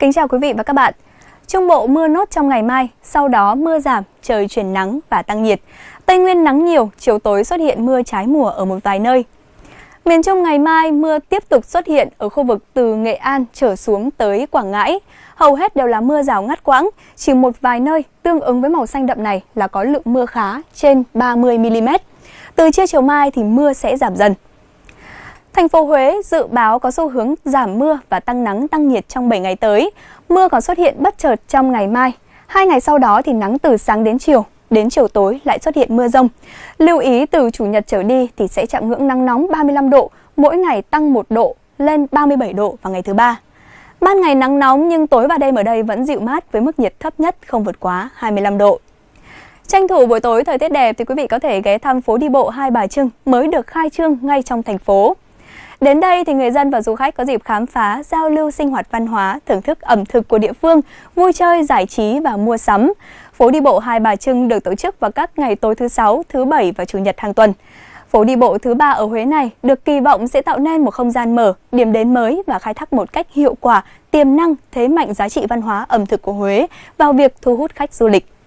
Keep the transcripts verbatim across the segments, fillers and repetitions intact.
Kính chào quý vị và các bạn. Trung Bộ mưa nốt trong ngày mai, sau đó mưa giảm, trời chuyển nắng và tăng nhiệt. Tây Nguyên nắng nhiều, chiều tối xuất hiện mưa trái mùa ở một vài nơi. Miền Trung ngày mai mưa tiếp tục xuất hiện ở khu vực từ Nghệ An trở xuống tới Quảng Ngãi. Hầu hết đều là mưa rào ngắt quãng, chỉ một vài nơi tương ứng với màu xanh đậm này là có lượng mưa khá trên ba mươi mi li mét. Từ trưa chiều mai thì mưa sẽ giảm dần. Thành phố Huế dự báo có xu hướng giảm mưa và tăng nắng tăng nhiệt trong bảy ngày tới. Mưa còn xuất hiện bất chợt trong ngày mai. Hai ngày sau đó thì nắng từ sáng đến chiều, đến chiều tối lại xuất hiện mưa rông. Lưu ý từ Chủ nhật trở đi thì sẽ chạm ngưỡng nắng nóng ba mươi lăm độ, mỗi ngày tăng một độ lên ba mươi bảy độ vào ngày thứ ba. Ban ngày nắng nóng nhưng tối và đêm ở đây vẫn dịu mát với mức nhiệt thấp nhất không vượt quá hai mươi lăm độ. Tranh thủ buổi tối thời tiết đẹp thì quý vị có thể ghé thăm phố đi bộ Hai Bà Trưng mới được khai trương ngay trong thành phố. Đến đây thì người dân và du khách có dịp khám phá, giao lưu sinh hoạt văn hóa, thưởng thức ẩm thực của địa phương, vui chơi, giải trí và mua sắm. Phố đi bộ Hai Bà Trưng được tổ chức vào các ngày tối thứ Sáu, thứ Bảy và Chủ nhật hàng tuần. Phố đi bộ thứ ba ở Huế này được kỳ vọng sẽ tạo nên một không gian mở, điểm đến mới và khai thác một cách hiệu quả tiềm năng, thế mạnh giá trị văn hóa ẩm thực của Huế vào việc thu hút khách du lịch.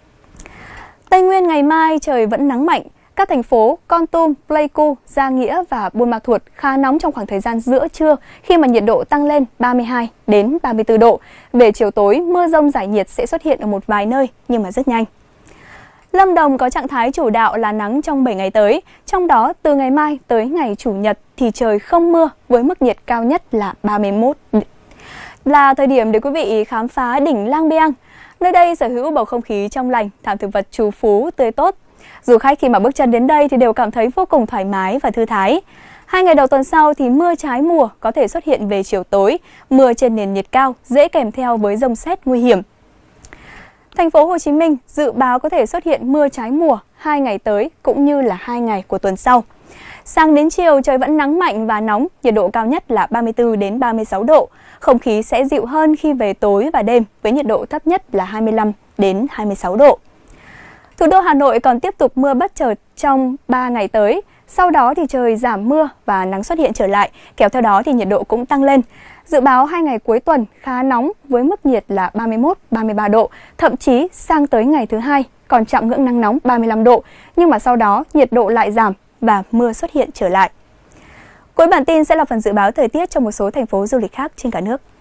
Tây Nguyên ngày mai trời vẫn nắng mạnh. Các thành phố Kon Tum, Pleiku, Gia Nghĩa và Buôn Ma Thuột khá nóng trong khoảng thời gian giữa trưa khi mà nhiệt độ tăng lên ba mươi hai đến ba mươi tư độ. Về chiều tối, mưa rông rải nhiệt sẽ xuất hiện ở một vài nơi nhưng mà rất nhanh. Lâm Đồng có trạng thái chủ đạo là nắng trong bảy ngày tới, trong đó từ ngày mai tới ngày Chủ nhật thì trời không mưa với mức nhiệt cao nhất là ba mươi mốt. Là thời điểm để quý vị khám phá đỉnh Lang Biang. Nơi đây sở hữu bầu không khí trong lành, thảm thực vật trù phú tươi tốt. Du khách khi mà bước chân đến đây thì đều cảm thấy vô cùng thoải mái và thư thái. Hai ngày đầu tuần sau thì mưa trái mùa có thể xuất hiện về chiều tối, mưa trên nền nhiệt cao dễ kèm theo với dông sét nguy hiểm. Thành phố Hồ Chí Minh dự báo có thể xuất hiện mưa trái mùa hai ngày tới cũng như là hai ngày của tuần sau. Sáng đến chiều trời vẫn nắng mạnh và nóng, nhiệt độ cao nhất là ba mươi tư đến ba mươi sáu độ. Không khí sẽ dịu hơn khi về tối và đêm với nhiệt độ thấp nhất là hai mươi lăm đến hai mươi sáu độ. Thủ đô Hà Nội còn tiếp tục mưa bất chợt trong ba ngày tới. Sau đó thì trời giảm mưa và nắng xuất hiện trở lại, kéo theo đó thì nhiệt độ cũng tăng lên. Dự báo hai ngày cuối tuần khá nóng với mức nhiệt là ba mươi mốt đến ba mươi ba độ, thậm chí sang tới ngày thứ hai còn chạm ngưỡng nắng nóng ba mươi lăm độ, nhưng mà sau đó nhiệt độ lại giảm và mưa xuất hiện trở lại. Cuối bản tin sẽ là phần dự báo thời tiết cho một số thành phố du lịch khác trên cả nước.